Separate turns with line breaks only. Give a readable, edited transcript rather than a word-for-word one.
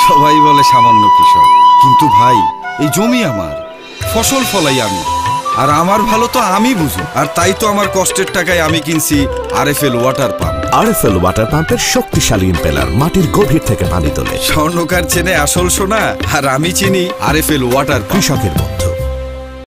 সবাই বলে সামান্য কৃষক, কিন্তু ভাই এই জমি আমার, ফসল ফলাই আমি, আর আমার ভালো তো আমি বুঝি। আর তাই তো আমার কষ্টের টাকায় আমি কিনছি RFL water pump.
RFL water পাম্পের শক্তিশালী ইম্পেলার মাটির গভীর থেকে পানি তোলে।
স্বর্ণকার চেনে আসল সোনা, আর আমি চিনি আরএফএল ওয়াটার।
কৃষকের বন্ধু,